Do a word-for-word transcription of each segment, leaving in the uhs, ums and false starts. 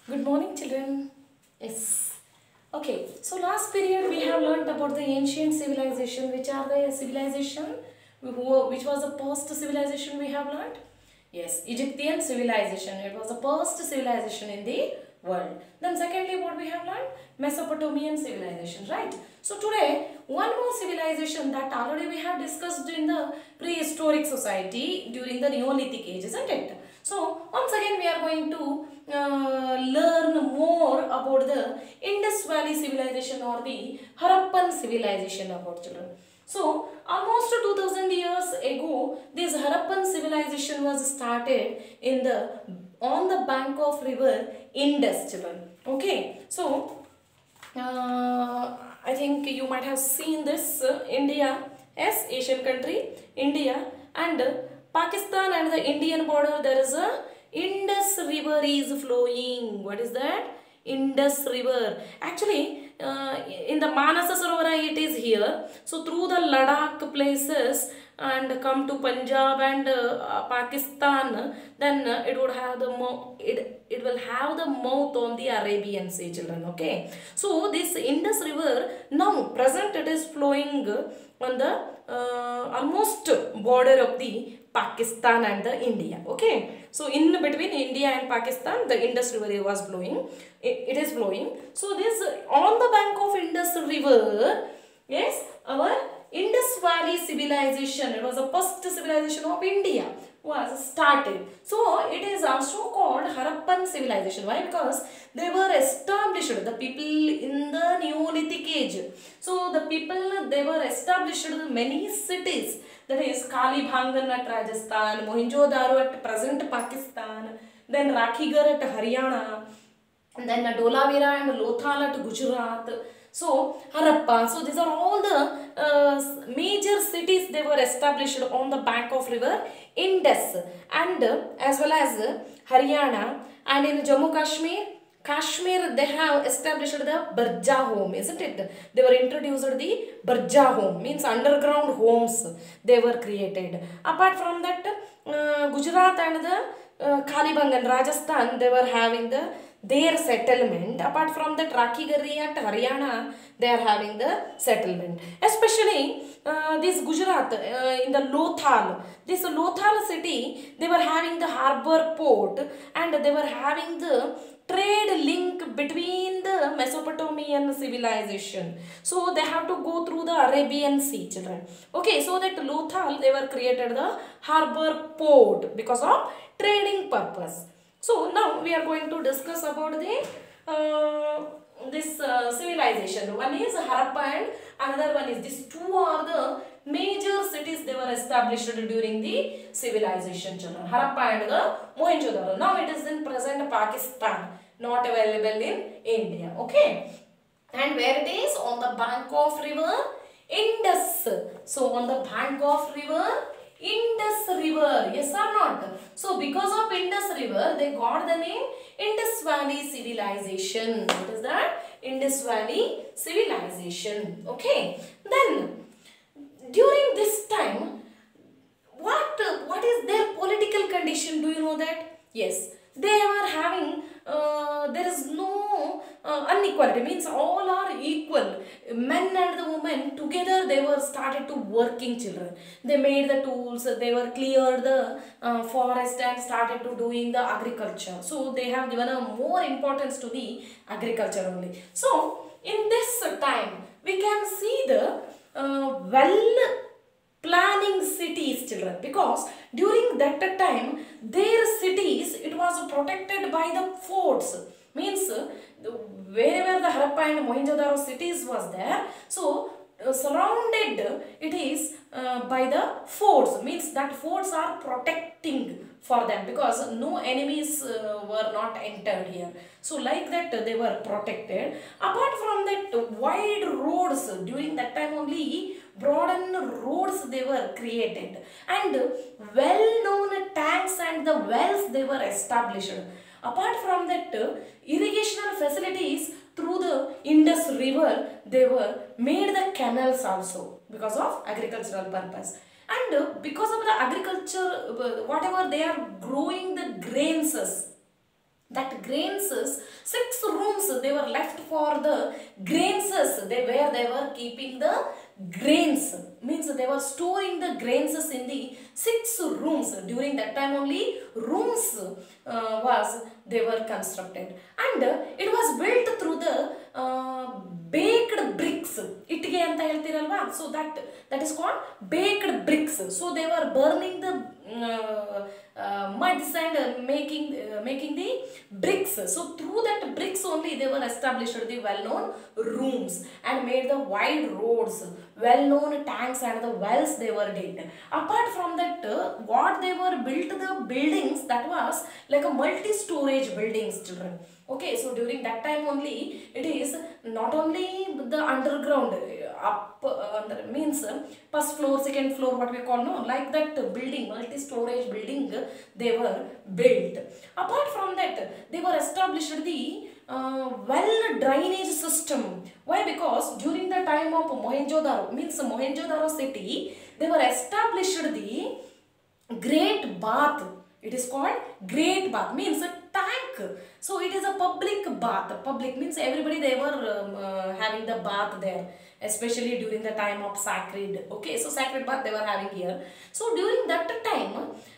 Good morning, children. Yes. Okay. So last period we have learnt about the ancient civilization. Which are the civilization? Who, which was the first civilization we have learnt? Yes, Egyptian civilization. It was the first civilization in the world. Then secondly, what we have learnt? Mesopotamian civilization, right? So today, one more civilization that already we have discussed in the prehistoric society during the Neolithic age, isn't it? So once again we are going to uh, learn more about the Indus Valley civilization or the Harappan civilization about children. So almost two thousand years ago, this Harappan civilization was started in the on the bank of river Indus, children. Okay, so uh, I think you might have seen this uh, India, yes, Asian country, India, and uh, Pakistan and the Indian border. There is a Indus river is flowing. What is that? Indus river. Actually, uh, in the Manasa Sarovara it is here. So through the Ladakh places and come to Punjab and uh, Pakistan, then uh, it would have the mo it it will have the mouth on the Arabian Sea, children. Okay. So this Indus river now present it is flowing on the uh, almost border of the Pakistan and the India. Okay. So in between India and Pakistan, the Indus river was flowing. It, it is flowing. So this on the bank of Indus river, yes, our Indus Valley civilization, it was the first civilization of India, was started. So it is also called Harappan civilization. Why? Because they were established, the people in the Neolithic age. So the people, they were established many cities. That is Kalibhangan at Rajasthan, Mohenjo-daro at present Pakistan, then Rakhigarh at Haryana, and then Dholavira and Lothal at Gujarat. So Harappa. So these are all the uh, major cities they were established on the bank of river Indus, and uh, as well as uh, Haryana, and in Jammu Kashmir. Kashmir, they have established the Barja home, isn't it? They were introduced the Barja home, means underground homes they were created. Apart from that, uh, Gujarat and the uh, Kalibang Rajasthan, they were having the their settlement. Apart from that, Rakhigarh at Haryana, they are having the settlement. Especially uh, this Gujarat, uh, in the Lothal, this Lothal city, they were having the harbor port and they were having the trade link between the Mesopotamian civilization. So they have to go through the Arabian Sea, children. Okay, so that Lothal, they were created the harbor port because of trading purpose. So now we are going to discuss about the uh, this uh, civilization. One is Harappa and another one is, these two are the major cities they were established during the civilization, children. Harappa and the Mohenjo-daro. Now it is in present Pakistan, not available in India. Okay. And where it is? On the bank of river Indus. So on the bank of river Indus river, yes or not? So because of Indus river, they got the name Indus Valley civilization. What is that? Indus Valley civilization. Okay. Then during this time, what what is their political condition? Do you know that? Yes, they are having uh, there is no uh, inequality, means all are equal. Men and the women together, they were started to working, children. They made the tools, they were cleared the uh, forest and started to doing the agriculture. So they have given a more importance to the agriculture only. So in this time we can see the uh, well planning cities, children, because during that time their cities, it was protected by the forts, means uh, wherever the Harappa and Mohenjo-daro cities was there, so uh, surrounded it is uh, by the forts, means that forts are protecting for them because no enemies uh, were not entered here. So like that uh, they were protected. Apart from that, uh, wide roads during that time only, broaden roads they were created, and well known tanks and the wells they were established. Apart from that, uh, irrigational facilities through the Indus river, they were made the canals also because of agricultural purpose. And uh, because of the agriculture, uh, whatever they are growing the grains, that grains, six rooms they were left for the grains, they where they were keeping the grains, means they were storing the grains in the six rooms. During that time only rooms uh, was they were constructed, and uh, it was built through the uh, baked bricks. Ittige anta heltiralva, so that that is called baked bricks. So they were burning the uh, uh, muds and uh, making uh, making the bricks. So through that bricks only they were established the well-known rooms and made the wide roads, well-known tanks and the wells they were did. Apart from that, uh, what they were built the buildings, that was like a multi-storage buildings, children. Okay, so during that time only it is not only the underground, up uh, means uh, first floor, second floor, what we call, no, like that building, multi-storage building they were built. Apart from that, they were established the uh, well drainage system. Why? Because during the time of Mohenjo-daro, means Mohenjo-daro city, they were established the great bath. It is called great bath, means a tank. So it is a public bath. Public means everybody they were um, uh, having the bath there, especially during the time of sacred. Okay, so sacred bath they were having here. So during that time,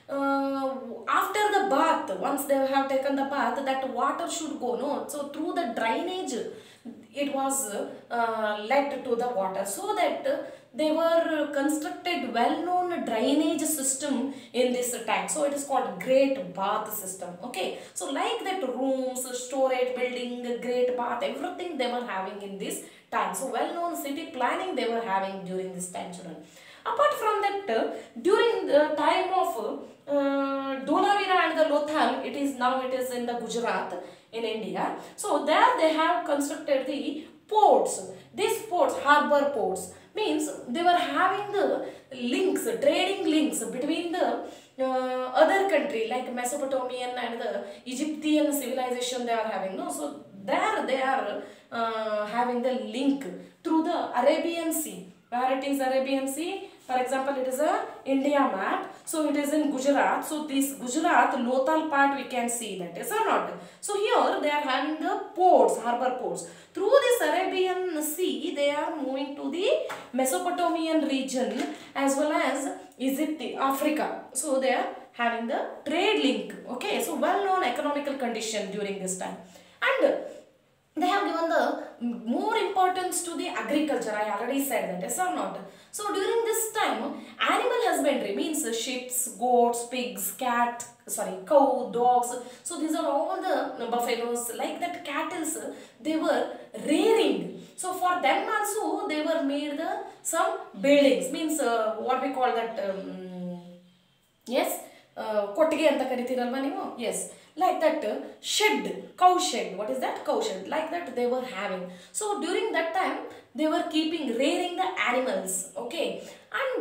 uh, after the bath, once they have taken the bath, that water should go, no, so through the drainage it was uh, led to the water, so that uh, they were constructed well-known drainage system in this tank. So it is called great bath system. Okay, so like that rooms, storage building, great bath, everything they were having in this tank. So well-known city planning they were having during this time, children. Apart from that, uh, during the time of uh, Dholavira and the Lothal, it is now it is in the Gujarat in India. So there they have constructed the ports. These ports, harbor ports, means they were having the links, trading links between the uh, other country like Mesopotamian and the Egyptian civilization they are having. No, so there they are uh, having the link through the Arabian Sea. Where it is Arabian Sea? For example, it is a India map. So it is in Gujarat. So this Gujarat Lothal part we can see that, is or not? So here they are having the ports, harbor ports. Through this Arabian Sea, they are moving to the Mesopotamian region as well as Egypt, Africa. So they are having the trade link. Okay, so well-known economical condition during this time. And they have given the more importance to the agriculture. I already said that, yes or not? So during this time, animal husbandry means sheep, goats, pigs, cat, sorry, cow, dogs. So these are all the buffaloes, like that cattle, they were rearing. So for them also they were made the some buildings, means uh, what we call that, um, yes, kottige anta karitiralva neevu, yes, like that uh, shed, cow shed. What is that? Cow shed. Like that they were having. So during that time they were keeping, rearing the animals. Okay, and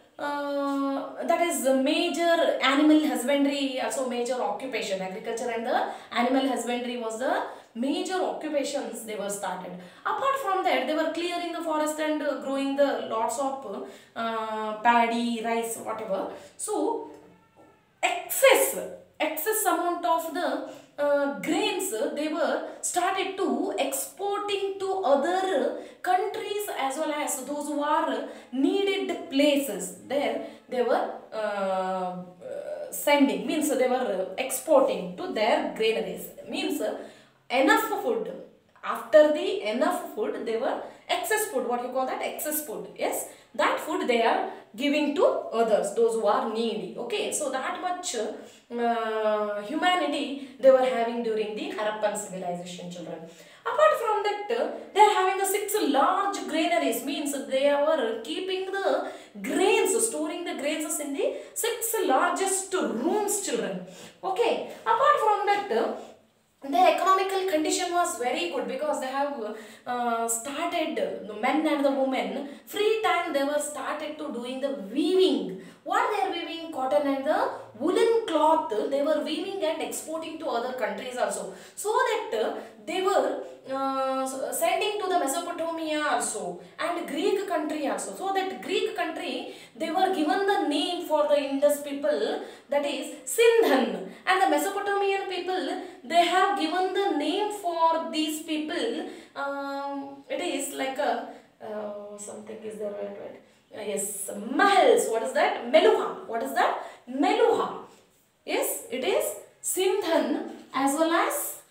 uh, that is a major animal husbandry, also major occupation. Agriculture and the animal husbandry was the major occupations they were started. Apart from that, they were clearing the forest and uh, growing the lots of uh, paddy, rice, whatever. So excess excess amount of the uh, grains they were started to exporting to other countries as well as those who are needed places. There they were uh, uh, sending, means they were exporting to their granaries, means uh, enough food. After the enough food, they were excess food. What you call that? Excess food. Yes, that food they are giving to others, those who are needy. Okay, so that much uh, humanity they were having during the Harappan civilization, children. Apart from that, uh, they are having the six large granaries, means they were keeping the grains, storing the grains in the six largest rooms, children. Okay, apart from that, uh, their economical condition was very good because they have uh, started, the men and the women, free time they were started to doing the weaving. What they are weaving? Cotton and the woolen cloth they were weaving and exporting to other countries also. So that uh, they were uh, sending to the Mesopotamia also and Greek country also. So that Greek country they were given the name for the Indus people, that is Sindhan, and the Mesopotamian people they have given the name for these people. Um, it is like a uh, something is there, right? right? Uh, yes, Mahals. What is that? Meluha. What is that? Meluha. Yes, it is Sindhan as well as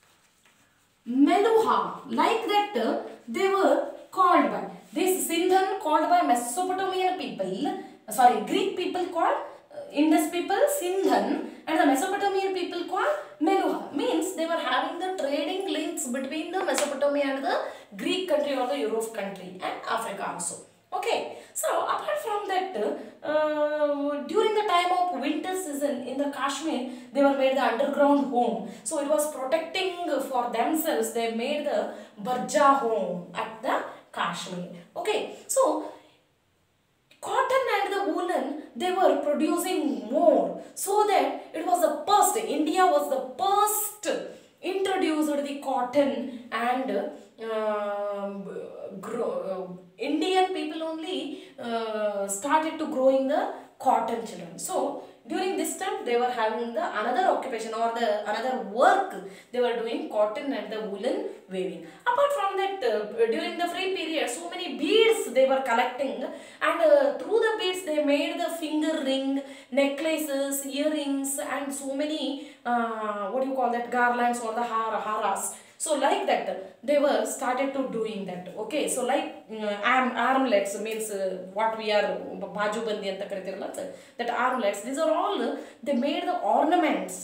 Meluha. Like that, uh, they were called by this Sindhan called by Mesopotamian people. Uh, sorry, Greek people called uh, Indus people Sindhan, and the Mesopotamian people called Meluha. Means they were having the trading links between the Mesopotamia and the Greek country or the Europe country and Africa also. Okay, so apart from that, uh, during the time of winter season in the Kashmir, they were made the underground home. So it was protecting for themselves. They made the Barja home at the Kashmir. Okay, so cotton and the woolen they were producing more. So that it was the first, India was the first introduced the cotton and uh, grow, uh, Indian people only uh, started to growing the cotton, children. So during this time they were having the another occupation or the another work, they were doing cotton and the woolen weaving. Apart from that, uh, during the free period so many beads they were collecting, and uh, through the beads they made the finger ring, necklaces, earrings, and so many uh, what do you call that, garlands or the har haras. So like that they were started to doing that. Okay, so like uh, arm armlets means uh, what we are bajubandi anta karitiralla, that armlets, these are all uh, they made the ornaments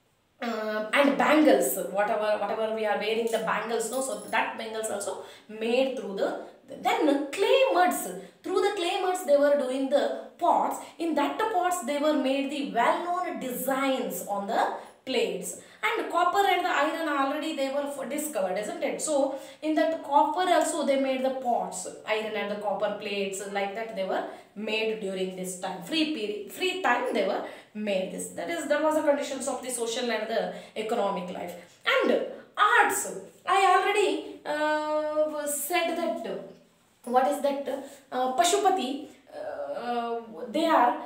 uh, and bangles, whatever whatever we are wearing the bangles, no, so that bangles also made through the, then clay muds, through the clay muds they were doing the pots. In that pots they were made the well known designs on the plates. And copper and the iron already they were discovered, isn't it? So in that copper also they made the pots, iron and the copper plates, like that they were made during this time, free period, free time they were made this. That is, that was the conditions of the social and the economic life. And arts, I already uh, said that, what is that, uh, Pashupati, uh, they are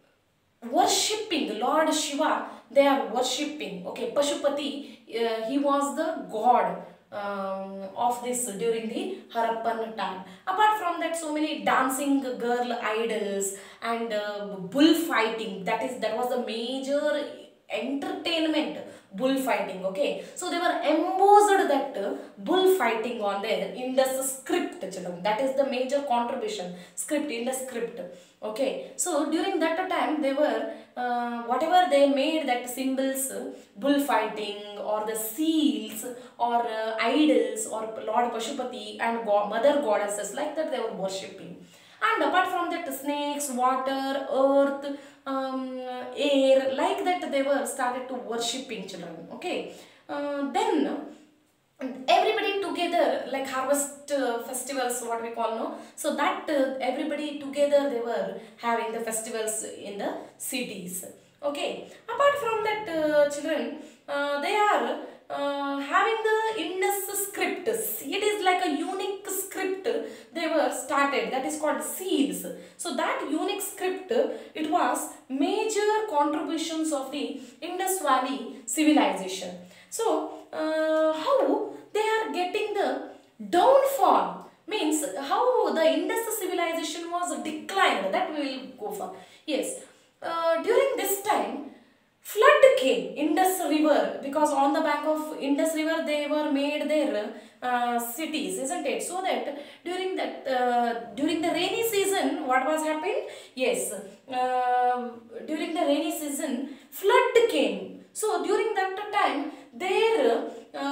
worshipping Lord Shiva, they are worshipping. Okay, Pashupati, uh, he was the god um, of this during the Harappan time. Apart from that, so many dancing girl idols and uh, bullfighting, that is, that was the major entertainment, bullfighting. Okay, so they were embossed that uh, bullfighting on their Indus script, children. That is the major contribution, script, Indus script. Okay, so during that time they were uh, whatever they made that symbols, uh, bullfighting or the seals or uh, idols or Lord Pashupati and God, mother goddesses, like that they were worshipping. And apart from that, snakes, water, earth, um, air, like that they were started to worshipping, children. Okay, uh, then everybody together, like harvest uh, festivals, what we call, no, so that uh, everybody together they were having the festivals in the cities. Okay, apart from that, uh, children, uh, they are uh, having the Indus script. It is like a unique script they were started, that is called seals. So that unique script, it was major contributions of the Indus Valley civilization. So uh, how they are getting the downfall, means how the Indus civilization was declined, that we will go for. Yes, uh, during this time flood came, Indus river, because on the bank of Indus river they were made their uh, cities, isn't it? So that during that uh, during the rainy season, what was happened? Yes, uh, during the rainy season flood came. So during that time their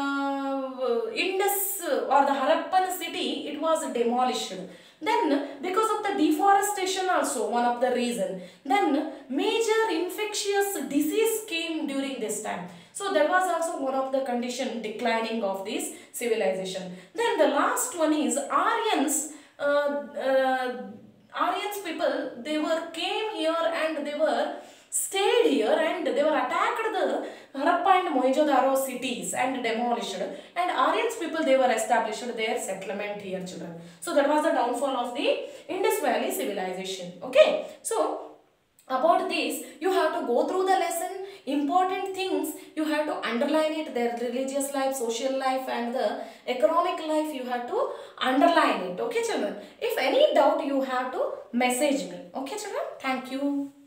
uh, Indus or the Harappan city, it was demolished. Then because of the deforestation also, one of the reason, then major infectious disease came during this time. So that was also one of the condition declining of this civilization. Then the last one is Aryans. Uh, uh, Aryans people, they were came here and they were stayed here and they were attacked the Harappa and Mohenjo-daro cities and demolished, and Aryans people, they were established their settlement here, children. So that was the downfall of the Indus Valley civilization. Okay, so about this you have to go through the lesson. Important things you have to underline it, their religious life, social life and the economic life, you have to underline it. Okay children, if any doubt you have to message me. Okay children, thank you.